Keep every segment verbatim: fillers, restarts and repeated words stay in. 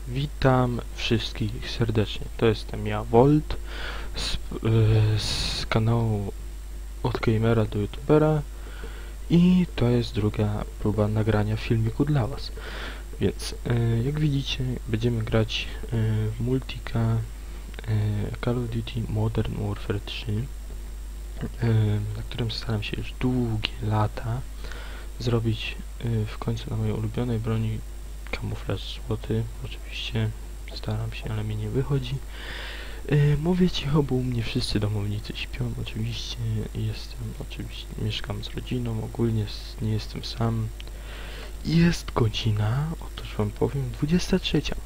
Witam wszystkich serdecznie. To jestem ja, Volt, z, yy, z kanału Od Gamera do YouTubera i to jest druga próba nagrania filmiku dla was. Więc yy, jak widzicie, będziemy grać yy, w multika yy, Call of Duty Modern Warfare trzy, yy, na którym staram się już długie lata zrobić yy, w końcu na mojej ulubionej broni kamuflaż złoty. Oczywiście staram się, ale mi nie wychodzi. Yy, mówię cicho, bo u mnie wszyscy domownicy śpią. Oczywiście jestem, oczywiście mieszkam z rodziną, ogólnie nie jestem sam. Jest godzina, otóż wam powiem, dwudziesta trzecia.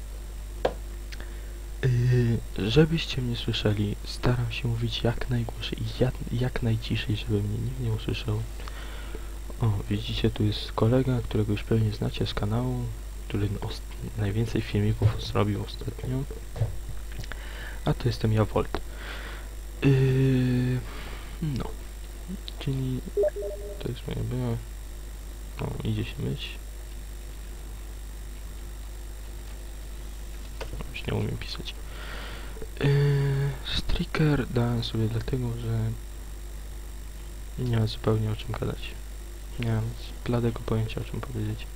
Yy, żebyście mnie słyszeli, staram się mówić jak najgłośniej i jak, jak najciszej, żeby mnie nikt nie usłyszał. O, widzicie, tu jest kolega, którego już pewnie znacie z kanału, który najwięcej filmików zrobił ostatnio. A to jestem ja, Volt. Yy, no. Czyli to jest moje było. O, idzie się myć. Już nie umiem pisać. Yy, Striker dałem sobie dlatego, że nie ma zupełnie o czym gadać. Nie mam bladego pojęcia, o czym powiedzieć.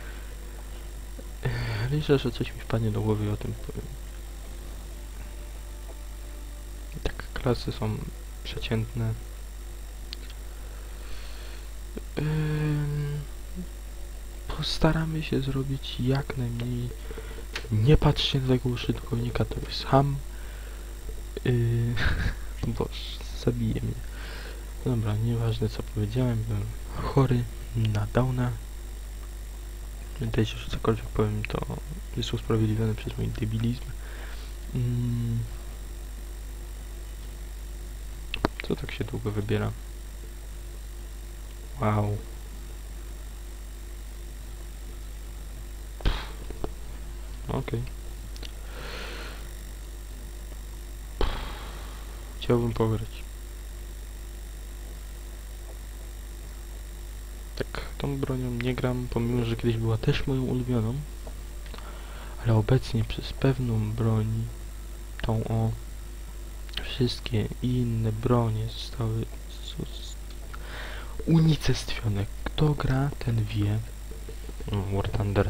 Yy, liczę, że coś mi wpadnie do głowy i o tym powiem. Tak, klasy są przeciętne. Yy, postaramy się zrobić jak najmniej. Nie patrzcie na tego użytkownika, to jest ham. Yy, boż, zabije mnie. Dobra, nieważne co powiedziałem, byłem chory na downa. Pamiętajcie, że cokolwiek powiem, to jest usprawiedliwione przez mój debilizm. Yy, co tak się długo wybiera? Wow. Okej. Okay. Chciałbym pograć. Tak, tą bronią nie gram, pomimo że kiedyś była też moją ulubioną. Ale obecnie przez pewną broń, tą o wszystkie inne bronie zostały unicestwione. Kto gra, ten wie. War Thunder.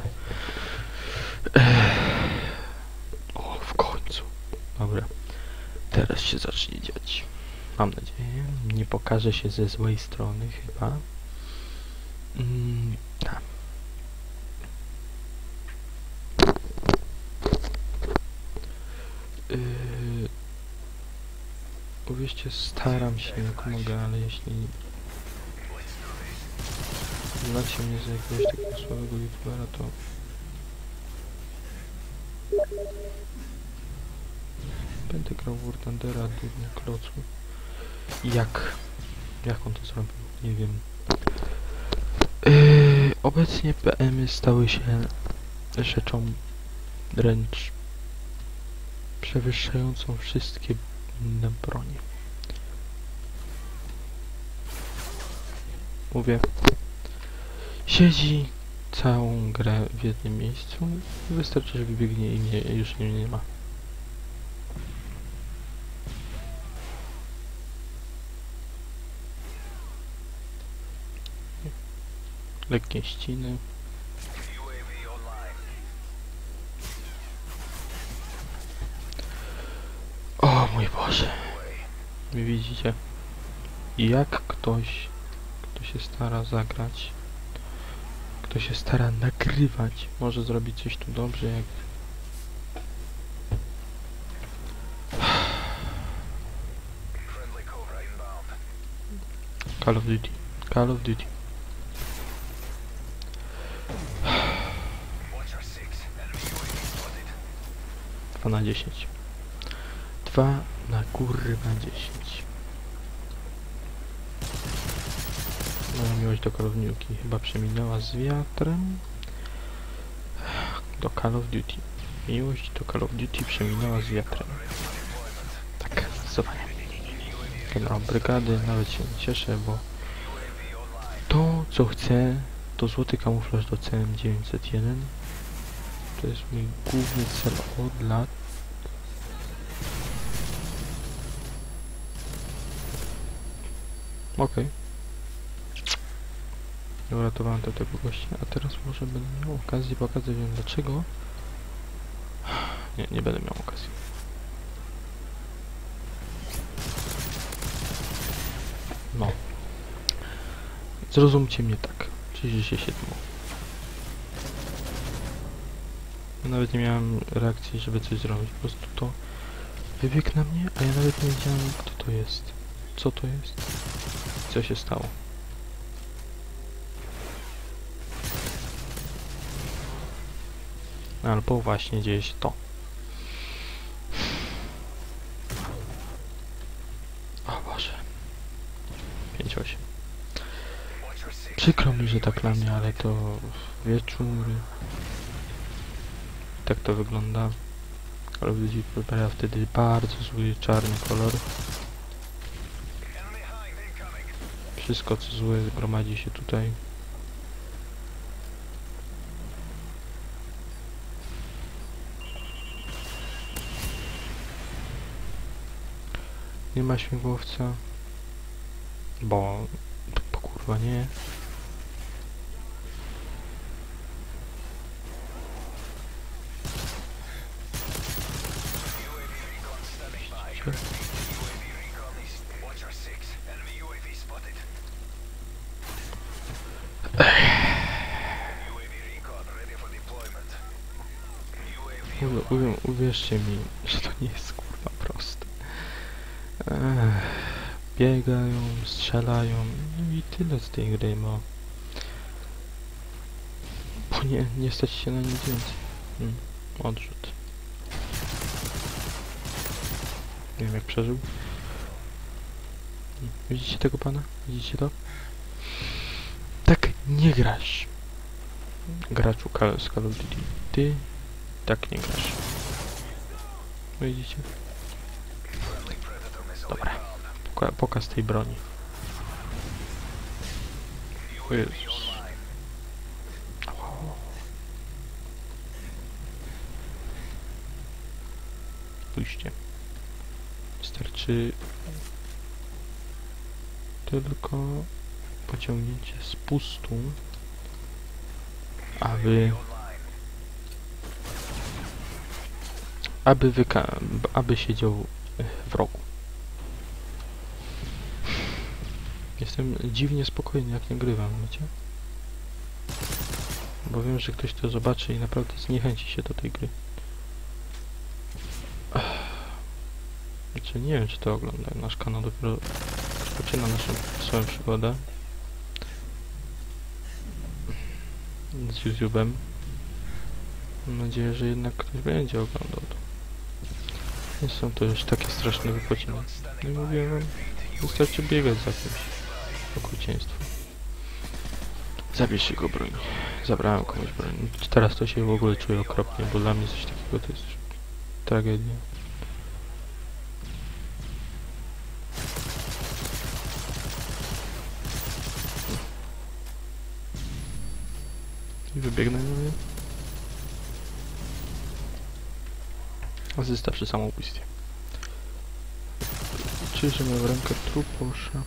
O, w końcu. Dobra. Teraz się zacznie dziać. Mam nadzieję. Nie pokaże się ze złej strony chyba. Mm, tak. Yy, Uwierzcie, staram się jak mogę, ale jeśli znacie mnie za jakiegoś takiego słabego youtubera, to będę grał w War Thundera, durny klocu. Jak? Jak on to zrobił? Nie wiem. Yy, obecnie P M y stały się rzeczą wręcz przewyższającą wszystkie inne bronie. Mówię, siedzi całą grę w jednym miejscu i wystarczy, że wybiegnie i mnie, już nie, nie ma. Lekkie ściny. O mój Boże. Wy widzicie, jak ktoś, kto się stara zagrać, kto się stara nagrywać, może zrobić coś tu dobrze, jak Call of Duty. Call of Duty. dwa na dziesięć. dwa na kurwa dziesięć. Moja miłość do Call of Duty chyba przeminęła z wiatrem. Do Call of Duty. Miłość do Call of Duty przeminęła z wiatrem. Tak, zdecydowanie. Generał brygady, nawet się nie cieszę, bo to co chcę to złoty kamuflaż do C M dziewięćset jeden. To jest mój główny cel od lat. Okej. Okay. Uratowałem do tego gościa, a teraz może będę miał okazję pokazać wam dlaczego. Nie, nie będę miał okazji. No. Zrozumcie mnie tak. Czyli się siedmo. Ja nawet nie miałem reakcji, żeby coś zrobić. Po prostu to wybiegł na mnie, a ja nawet nie wiedziałem, kto to jest. Co to jest? Co się stało? Albo właśnie dzieje się to. O Boże. pięć osiem. Przykro mi, że tak dla mnie, ale to wieczór. Tak to wygląda. Ale ludzi wybiera wtedy bardzo zły czarny kolor. Wszystko co złe gromadzi się tutaj. Nie ma śmigłowca. Bo... bo kurwa nie. U, u, uwierzcie mi, że to nie jest kurwa proste. Ech, biegają, strzelają, no i tyle z tej gry, bo... Bo nie, nie stać się na nic więcej. Hmm, odrzut. Nie wiem jak przeżył. Widzicie tego pana? Widzicie to? Tak nie grasz. Graczu Call z Call of Duty. Ty tak nie grasz. Widzicie? Dobra. Poka pokaz tej broni. O Jezus. Pójście. Wystarczy tylko pociągnięcie spustu, aby aby wyka aby siedział w rogu. Jestem dziwnie spokojny jak nagrywam, wiecie? Bo wiem, że ktoś to zobaczy i naprawdę zniechęci się do tej gry. Znaczy, nie wiem, czy to ogląda. Nasz kanał dopiero rozpoczyna naszą swoją przygodę z YouTube'em. Mam nadzieję, że jednak ktoś będzie oglądał to. Nie są to już takie straszne wypociny. Nie mówię wam, wystarczy biegać za kimś. Okrucieństwo. Zabierz jego broń. Zabrałem komuś broń. Teraz to się w ogóle czuję okropnie, bo dla mnie coś takiego to jest tragedia. I wybiegnę na mnie. Asysta przy samobójstwie. Czyżby miał rękę truposza?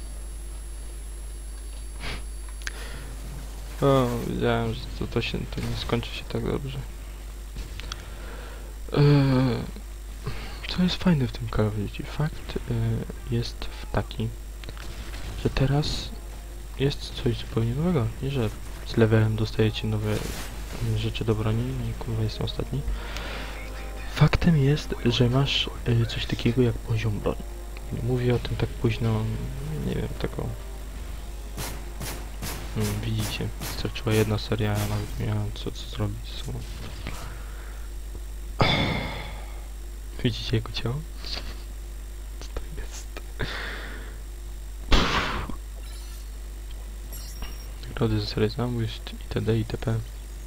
O, wiedziałem, że to, to się to nie skończy się tak dobrze. Eee, co jest fajne w tym Call of Duty? Fakt e, jest w taki, że teraz jest coś zupełnie nowego. Nie, że z levelem dostajecie nowe rzeczy do broni i kurwa jestem ostatni. Faktem jest, że masz e, coś takiego jak poziom broni. Mówię o tym tak późno, nie wiem, tego... Hmm, widzicie, wystarczyła jedna seria, ja nawet nie miałem co, co zrobić z sobą. Widzicie jego ciało? Co to jest? Nagrody ze serii zabójstw itd. itp.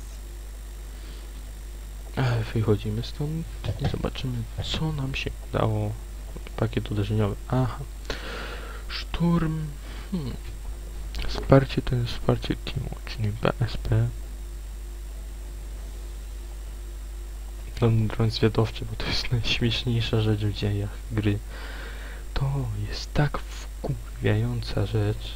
Wychodzimy stąd i zobaczymy, co nam się udało. Pakiet uderzeniowy. Aha. Szturm. Hmm. Wsparcie to jest wsparcie teamu, czyli B S P. dron, dron zwiadowczy, bo to jest najśmieszniejsza rzecz w dziejach gry. To jest tak wkurwiająca rzecz.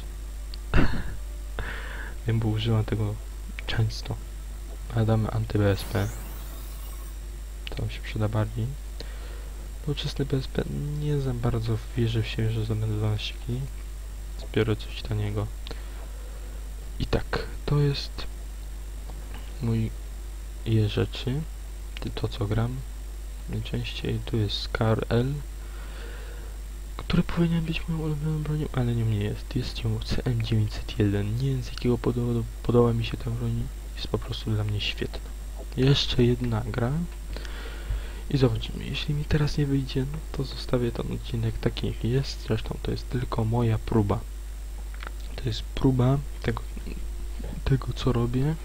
Wiem, bo używam tego często. Ale damy anty-B S P. To się przyda bardziej. Nowoczesny B S P nie za bardzo wierzę w siebie, że zdobędę dwanaście kili. Zbiorę coś taniego. I tak, to jest mój je rzeczy. To co gram. Najczęściej tu jest Scar L, który powinien być moją ulubioną bronią, ale nie mnie jest. Jest ją C M dziewięćset jeden. Nie wiem z jakiego powodu podoba mi się ta broń. Jest po prostu dla mnie świetna. Jeszcze jedna gra. I zobaczymy, jeśli mi teraz nie wyjdzie, no to zostawię ten odcinek taki jak jest. Zresztą to jest tylko moja próba. To jest próba tego, tego co robię.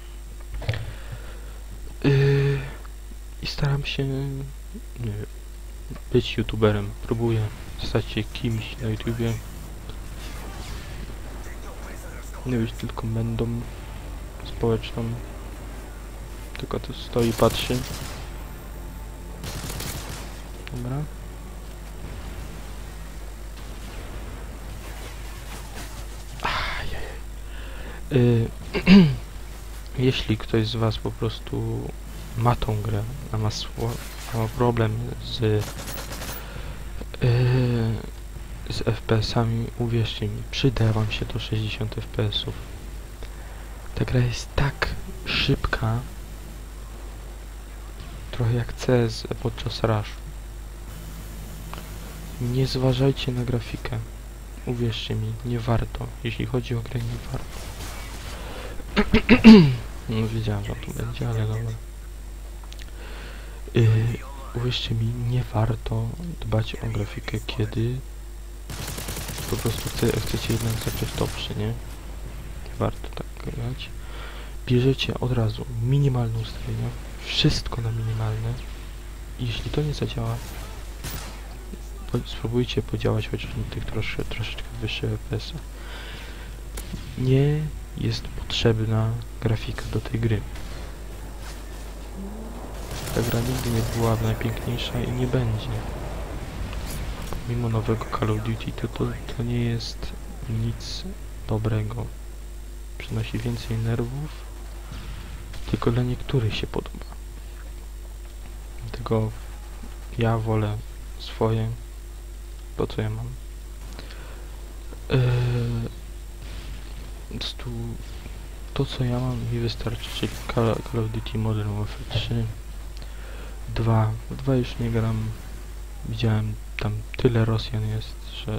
Yy, I staram się, nie wiem, być youtuberem. Próbuję stać się kimś na YouTubie. Nie być tylko mędą społeczną. Tylko tu stoi i patrzy. Dobra. Ajajaj. Yy, jeśli ktoś z was po prostu ma tą grę, a ma, a ma problem z yy, z F P S-ami, uwierzcie mi, przyda wam się do sześćdziesiąt F P S-ów. Ta gra jest tak szybka, trochę jak C S podczas rushu. Nie zważajcie na grafikę. Uwierzcie mi, nie warto. Jeśli chodzi o grę, nie warto. No wiedziałem, że tu będzie, ale dobra. Yy, uwierzcie mi, nie warto dbać o grafikę, kiedy po prostu chce, chcecie jednak zacząć dobrze, nie? Nie warto tak grać. Bierzecie od razu minimalne ustawienia, wszystko na minimalne. I jeśli to nie zadziała, spróbujcie podziałać chociaż na tych trosze, troszeczkę wyższych F P S-ach. Nie jest potrzebna grafika do tej gry. Ta gra nigdy nie była najpiękniejsza i nie będzie. Mimo nowego Call of Duty to, to, to nie jest nic dobrego. Przynosi więcej nerwów, tylko dla niektórych się podoba. Dlatego ja wolę swoje, to co ja mam. Eee, tu, to co ja mam mi wystarczy, czyli Call, Call of Duty Modern Warfare trzy. dwa. dwa już nie gram. Widziałem, tam tyle Rosjan jest, że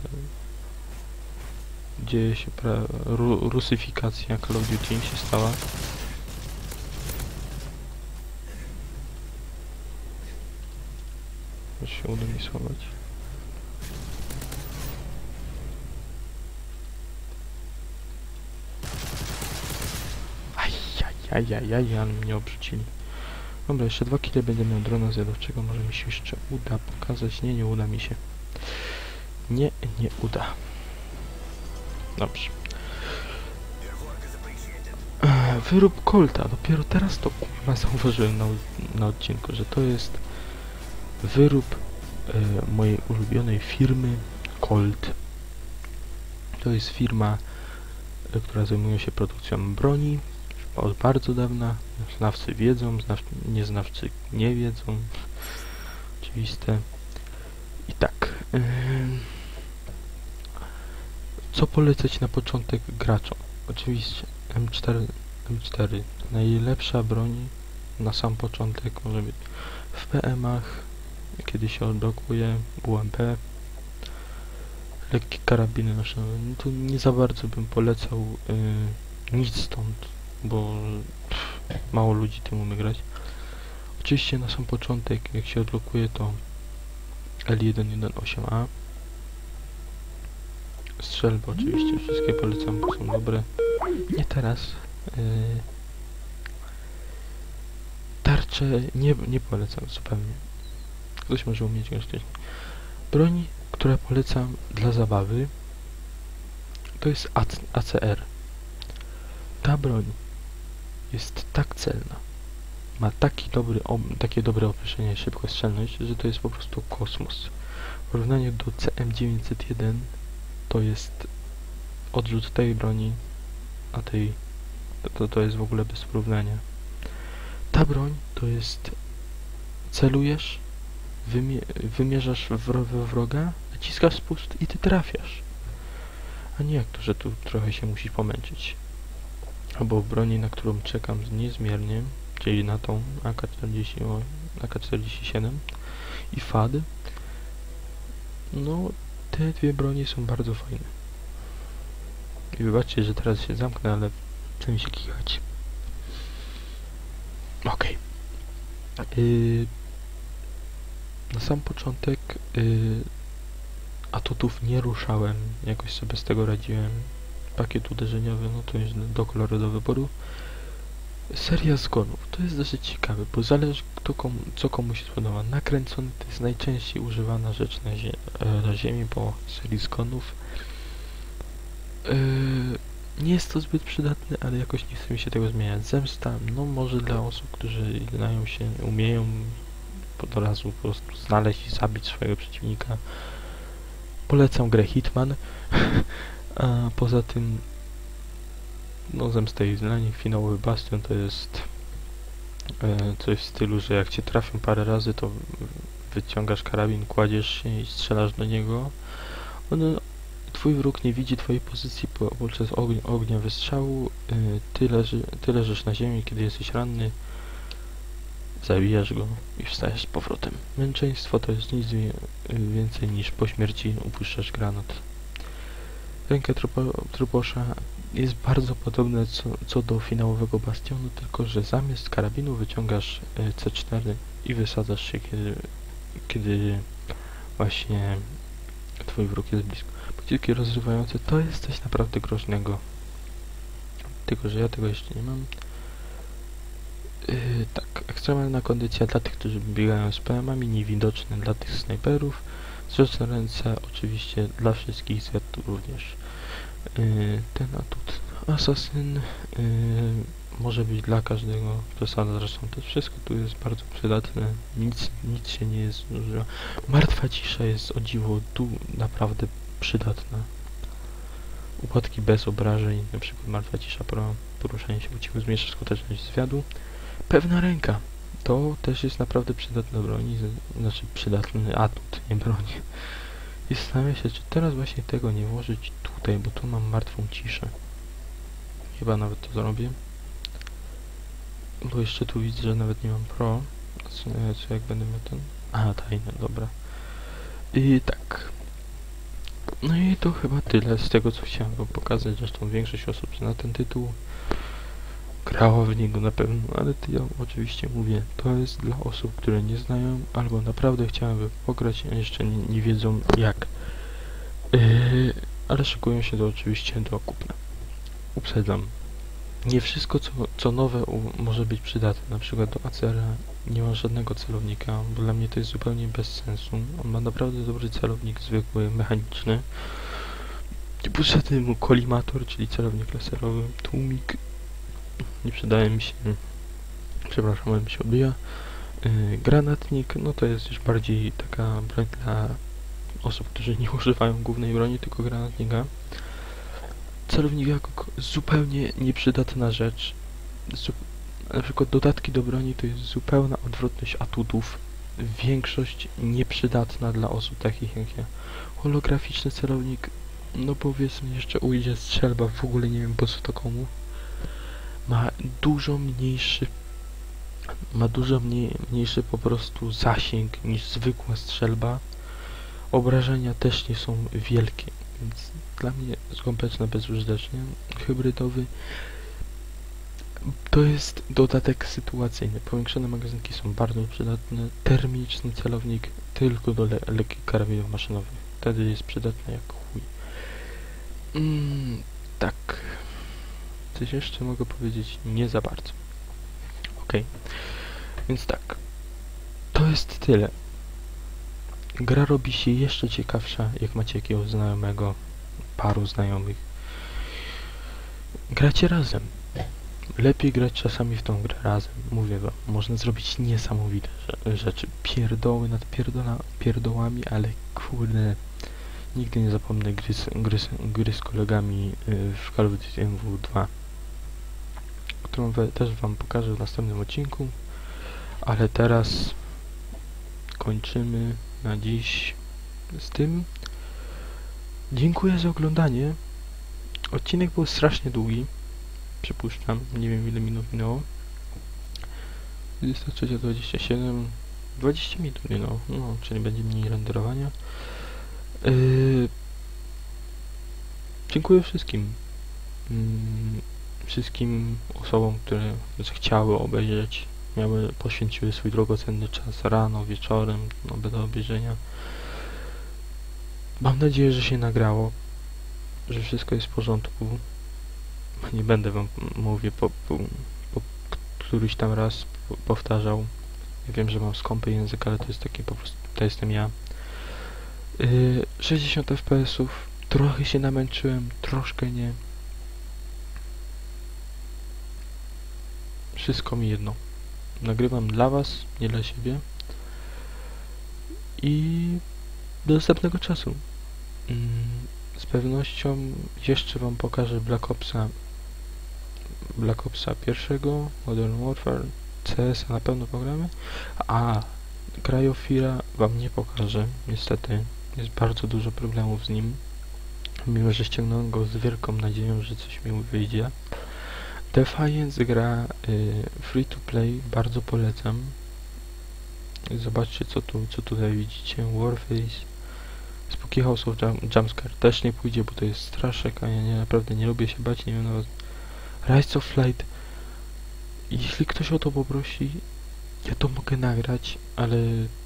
dzieje się pra ru rusyfikacja Call of Duty się stała. Już się uda mi schować. Ajajajajaj, ale mnie obrzucili. Dobra, jeszcze dwa kile będę miał drona zjadowczego, może mi się jeszcze uda pokazać. Nie, nie uda mi się. Nie, nie uda. Dobrze. Eee, wyrób Colta. Dopiero teraz to kurwa zauważyłem na, na odcinku, że to jest wyrób e, mojej ulubionej firmy Colt. To jest firma, e, która zajmuje się produkcją broni od bardzo dawna. Znawcy wiedzą, znaw nieznawcy nie wiedzą. Oczywiste. I tak. Yy, co polecać na początek graczom? Oczywiście M cztery. M cztery. Najlepsza broń na sam początek może być w P M-ach, kiedy się odblokuje U M P. Lekkie karabiny nasze. No to nie za bardzo bym polecał yy, nic stąd, bo pff, mało ludzi tym umie grać. Oczywiście na sam początek, jak się odblokuje, to L jeden jeden osiem A. Strzelby oczywiście, wszystkie polecam, bo są dobre. Nie teraz. Yy, tarcze nie, nie polecam zupełnie. Ktoś może umieć grać. Broń, która polecam dla zabawy, to jest A C R. Ta broń jest tak celna ma taki dobry, ob, takie dobre określenie szybkostrzelność, że to jest po prostu kosmos. W porównaniu do C M dziewięćset jeden to jest odrzut tej broni, a tej to, to jest w ogóle bez porównania. Ta broń to jest celujesz, wymie wymierzasz w wroga, naciskasz spust i ty trafiasz. A nie jak to, że tu trochę się musisz pomęczyć. Albo w broni, na którą czekam niezmiernie, czyli na tą A K czterdzieści, A K czterdzieści siedem i F A D. No, te dwie broni są bardzo fajne. I wybaczcie, że teraz się zamknę, ale chcę mi się kichać. Okej. Okay. Yy, na sam początek yy, atutów nie ruszałem, jakoś sobie z tego radziłem. Pakiet uderzeniowy, no to jest do koloru do wyboru. Seria zgonów, to jest dosyć ciekawe, bo zależy kto komu, co komu się spodoba. Nakręcony to jest najczęściej używana rzecz na, zie na ziemi po serii zgonów. Yy, nie jest to zbyt przydatne, ale jakoś nie chce mi się tego zmieniać. Zemsta, no może dla osób, którzy znają się, umieją od razu po prostu znaleźć i zabić swojego przeciwnika. Polecam grę Hitman. A poza tym no zemsta i dla nich finałowy bastion to jest e, coś w stylu, że jak cię trafią parę razy, to wyciągasz karabin, kładziesz się i strzelasz do niego. On, twój wróg nie widzi twojej pozycji po, podczas ognia, ognia wystrzału. E, ty, leży, ty leżysz na ziemi, kiedy jesteś ranny, zabijasz go i wstajesz z powrotem. Męczeństwo to jest nic więcej niż po śmierci upuszczasz granat. Ręka trupo, truposza jest bardzo podobne co, co do finałowego bastionu, tylko że zamiast karabinu wyciągasz y, C cztery i wysadzasz się, kiedy, kiedy właśnie twój wróg jest blisko. Pociski rozrywające to jest coś naprawdę groźnego. Tylko że ja tego jeszcze nie mam. Yy, tak, ekstremalna kondycja dla tych, którzy biegają z P M-ami, niewidoczne dla tych snajperów. Zrzeczne ręce oczywiście dla wszystkich Z również. Yy, ten atut asasyn yy, może być dla każdego, przesada zresztą to wszystko tu jest bardzo przydatne, nic, nic się nie jest zużywa. Martwa cisza jest o dziwo tu naprawdę przydatna. Upadki bez obrażeń, na przykład martwa cisza pro poruszanie się po cichu zmniejsza skuteczność zwiadu. Pewna ręka, to też jest naprawdę przydatna broń, znaczy przydatny atut, nie broń. I zastanawiam się, czy teraz właśnie tego nie włożyć tutaj, bo tu mam martwą ciszę. Chyba nawet to zrobię. Bo jeszcze tu widzę, że nawet nie mam pro. Co, co jak będę miał ten... Aha, tajne, dobra. I tak. No i to chyba tyle z tego, co chciałem wam pokazać. Zresztą większość osób zna ten tytuł. Grało w niego na pewno, ale to ja oczywiście mówię, to jest dla osób, które nie znają, albo naprawdę chciałyby pograć, a jeszcze nie, nie wiedzą jak. Yy, ale szykują się to oczywiście do kupna. Uprzedzam. Nie wszystko, co, co nowe u, może być przydatne. Na przykład do A C R a nie ma żadnego celownika, bo dla mnie to jest zupełnie bez sensu. On ma naprawdę dobry celownik, zwykły, mechaniczny. Potrzebny mu kolimator, czyli celownik laserowy, tłumik. Nie przydaje mi się, przepraszam, ale mi się odbija. Yy, granatnik, no to jest już bardziej taka broń dla osób, którzy nie używają głównej broni, tylko granatnika. Celownik jako zupełnie nieprzydatna rzecz. Zu na przykład dodatki do broni to jest zupełna odwrotność atutów. Większość nieprzydatna dla osób takich jak ja. Holograficzny celownik, no powiedzmy jeszcze ujdzie strzelba, w ogóle nie wiem po co to komu. Ma dużo mniejszy ma dużo mniej, mniejszy po prostu zasięg niż zwykła strzelba. Obrażenia też nie są wielkie, więc dla mnie kompletnie bezużyteczny. Hybrydowy to jest dodatek sytuacyjny. Powiększone magazynki są bardzo przydatne. Termiczny celownik tylko do le lekkich karabinów maszynowych. Wtedy jest przydatny jak chuj. Mm, tak. Coś jeszcze mogę powiedzieć? Nie za bardzo. Ok. Więc tak. To jest tyle. Gra robi się jeszcze ciekawsza, jak macie jakiegoś znajomego, paru znajomych. Gracie razem. lepiej grać czasami w tą grę razem. Mówię wam, można zrobić niesamowite rze- rzeczy. Pierdoły nad pierdola, pierdołami, ale kurde, nigdy nie zapomnę gry z, gry z, gry z kolegami y, w Call of Duty M W dwa, którą we, też wam pokażę w następnym odcinku, ale teraz kończymy na dziś z tym. Dziękuję za oglądanie. Odcinek był strasznie długi, przypuszczam, nie wiem ile minut minęło. dwudziesta trzecia dwadzieścia siedem, dwadzieścia minut minęło, no, czyli będzie mniej renderowania. Yy, dziękuję wszystkim. Mm, wszystkim osobom, które chciały obejrzeć, miały, poświęciły swój drogocenny czas rano, wieczorem, no, do obejrzenia. Mam nadzieję, że się nagrało, że wszystko jest w porządku. Nie będę wam, mówię, po, po, po któryś tam raz po, powtarzał. Ja wiem, że mam skąpy język, ale to jest taki po prostu, to jestem ja. Yy, sześćdziesiąt F P S ów, trochę się namęczyłem, troszkę nie. Wszystko mi jedno. Nagrywam dla was, nie dla siebie. I do następnego czasu. Mm, z pewnością jeszcze wam pokażę Black Opsa Black Opsa pierwszego, Modern Warfare, C S a na pewno pogramy, a Cryofira wam nie pokażę, niestety. Jest bardzo dużo problemów z nim, mimo że ściągnąłem go z wielką nadzieją, że coś mi wyjdzie. Defiance gra y, free to play, bardzo polecam. Zobaczcie co tu, co tutaj widzicie. Warface, Spooky House of Jump, Jumpscare też nie pójdzie, bo to jest straszek, a ja nie, naprawdę nie lubię się bać, nie wiem nawet. Rise of Flight, jeśli ktoś o to poprosi, ja to mogę nagrać, ale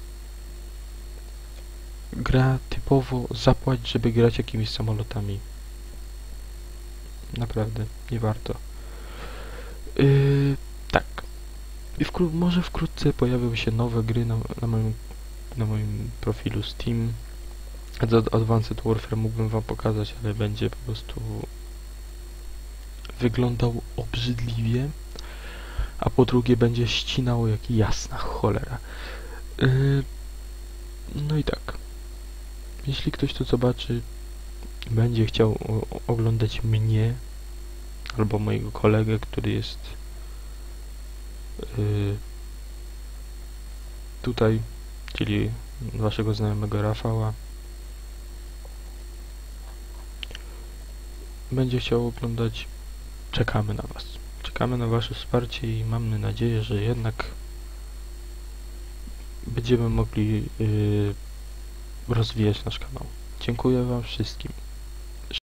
gra typowo zapłać, żeby grać jakimiś samolotami. Naprawdę, nie warto. Yy, tak. I wkró- może wkrótce pojawią się nowe gry na, na, moim, na moim profilu Steam. Ad- Advanced Warfare mógłbym wam pokazać, ale będzie po prostu wyglądał obrzydliwie, a po drugie będzie ścinało jak jasna cholera. Yy, no i tak. Jeśli ktoś to zobaczy, będzie chciał o- oglądać mnie albo mojego kolegę, który jest yy, tutaj, czyli waszego znajomego Rafała, będzie chciał oglądać, czekamy na was. Czekamy na wasze wsparcie i mamy nadzieję, że jednak będziemy mogli yy, rozwijać nasz kanał. Dziękuję wam wszystkim.